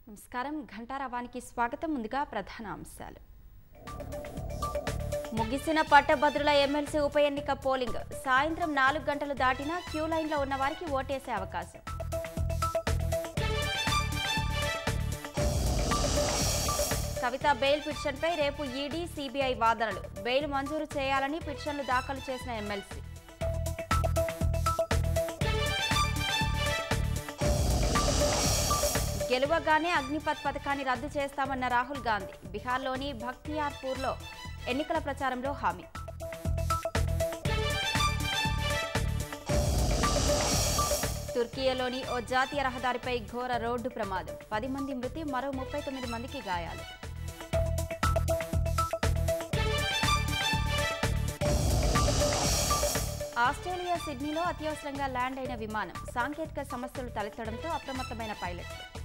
నమస్కారం ఘంటారావానికి స్వాగతం. ముందుగా ప్రధాన అంశాలు. ముగిసిన పట్టభద్రుల ఎమ్మెల్సీ ఉప ఎన్నిక పోలింగ్ సాయంత్రం 4 గంటలు దాటినా క్యూ లైన్లో ఉన్న వారికి ఓటేసే అవకాశం. కవిత బెయిల్ పిటిషన్పై రేపు ఈడీ సిబిఐ వాదనలు. బెయిల్ మంజూరు చేయాలని పిటిషన్లు దాఖలు చేసిన ఎమ్మెల్సీ. గెలువగానే అగ్నిపథ్ పథకాన్ని రద్దు చేస్తామన్న రాహుల్ గాంధీ. బీహార్లోని బఖ్తియార్పూర్లో ఎన్నికల ప్రచారంలో హామీ. తుర్కియాలోని ఓ జాతీయ రహదారిపై ఘోర రోడ్డు ప్రమాదం. 10 మంది మృతి, మరో 39 మందికి గాయాలు. ఆస్ట్రేలియా సిడ్నీలో అత్యవసరంగా ల్యాండ్ అయిన విమానం సాంకేతిక సమస్యలు తలెత్తడంతో అప్రమత్తమైన పైలట్లు.